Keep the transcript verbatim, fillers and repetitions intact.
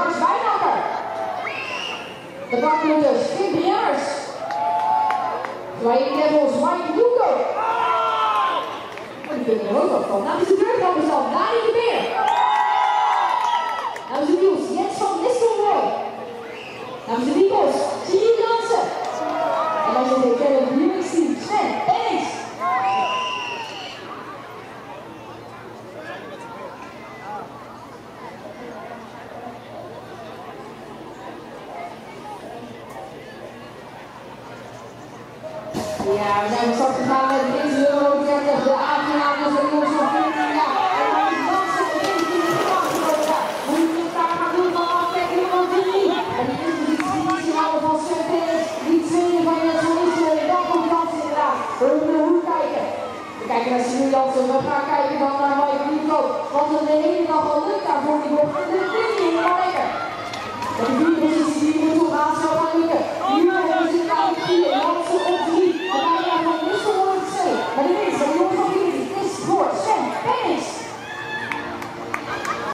Lars Wijnakker. De bakrouters, Kim Brianners. Flying Devils, Mike Luco. Oh, die kunnen er ook wat van. Namens de deurkampers dan, Dani de Beer. Namens de Niels, Jens van Nistelrooy. Namens de Nico's, Sigrid Jansen. En namens het Hotel Huwingsteam, Sven Pennings. Ja, we zijn van start gegaan met de eerste euro dertig, de aangenaamde van de jongens van veertien jaar. En dan is het dansen de veertien jaar. Hoe je het daar gaat doen van aftrekken nummer drie. En die eerste positie houden van sept, die tweede van je solisten. Dan komt dansen inderdaad. We moeten de hoek kijken. We kijken naar Sigrid Jansen, we gaan kijken dan naar Mike Nico. Want het de hele dag al lukt daar voor die bocht.